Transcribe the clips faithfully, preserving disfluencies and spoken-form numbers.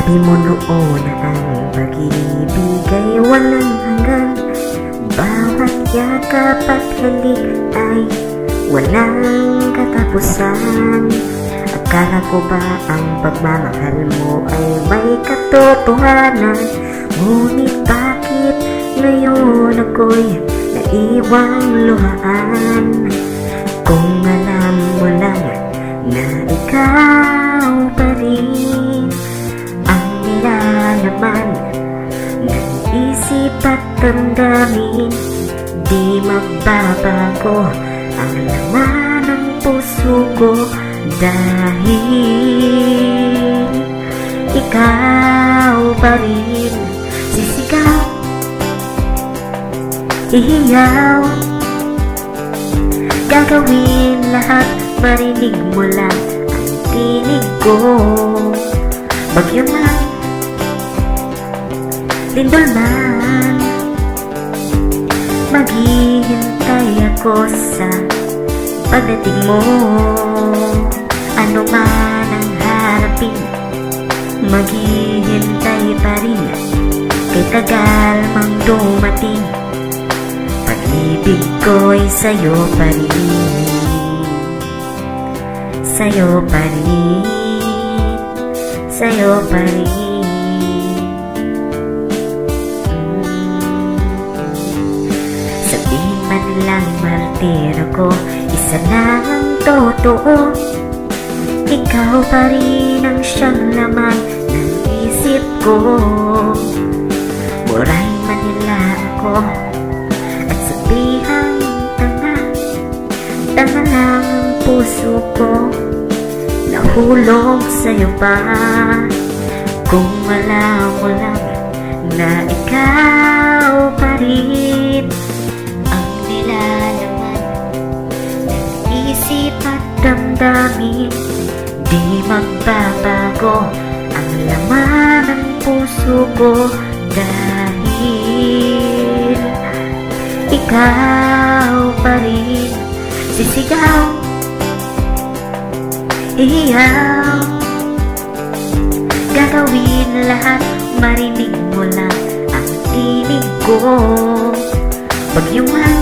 Sabi mo noon na ang pag-ibig ay walang hanggan, bawat yakap at halik ay walang katapusan. Akala ko ba ang pagmamahal mo ay may katotohanan? Ngunit bakit ngayon ako'y naiwang luhaan? Kung alam mo lang na ikaw pa rin ang nilalaman ng isip at damdamin, di magbabago ang laman ng puso ko, dahil ikaw pa rin. Sisigaw, ihiyaw, gagawin lahat, marinig mo lang ang tinig ko. Bagyo man, lindol man, maghihintay ako sa pagdating mo. Ano man ang harapin, maghihintay pa rin, kay tagal mang dumating. Pag-ibig ko'y sa'yo pa rin, sa'yo pa rin, sa'yo pa rin. Sabihin man nilang martir ako, isa lang ang totoo, ikaw pa rin ang siyang laman ng isip ko. Burahin man nila ako at sabihang tanga, tanga lang ang puso ko, nahulog sa'yo pa. Kung alam mo lang na ikaw pa rin ang nilalaman ng isip at damdamin, di magbabago ang laman ng puso ko, dahil ikaw pa rin. Sisigaw, ihiyaw, gagawin lahat, marinig mo lang ang tinig ko. Bagyo man,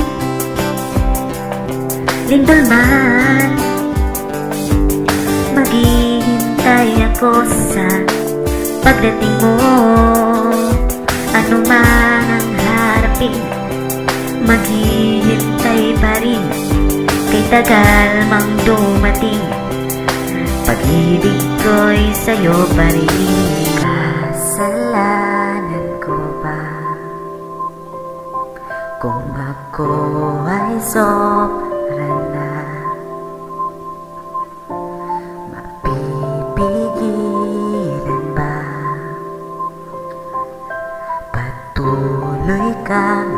lindol man, maghihintay ako sa pagdating mo. Ano man ang harapin, maghihintay pa rin, kay tagal mang dumating. Pag-ibig ko'y sa'yo pa rin. Kasalanan ko ba kung ako ay sobra na? Mapipigilan ba? Patuloy kang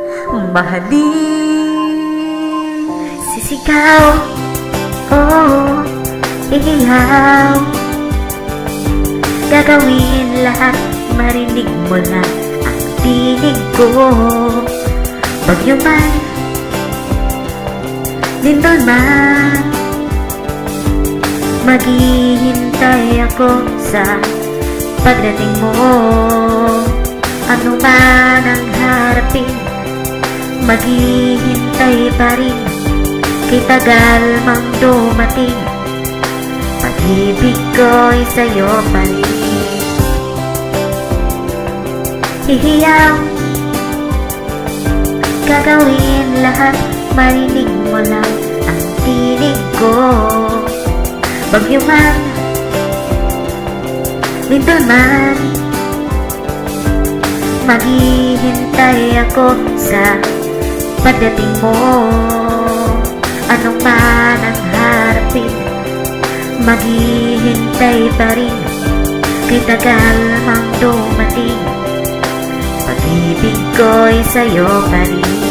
mahalin. Sisigaw, oh, ihiyaw, gagawin lahat, marinig mo lang ang tinig ko. Bagyo man, lindol man, maghihintay ako sa pagdating mo. Ano man ang harapin, maghihintay pa rin, kay tagal mang dumating. Pag-ibig ko'y sa'yo pa rin. Hihiyaw, gagawin lahat, marinig mo lang ang tinig ko. Bagyo man, lindol man, maghihintay ako sa pagdating mo. Anong man ang harapin, maghihintay pa rin, kay tagal mang dumating. Pag-ibig ko'y sa'yo pa rin.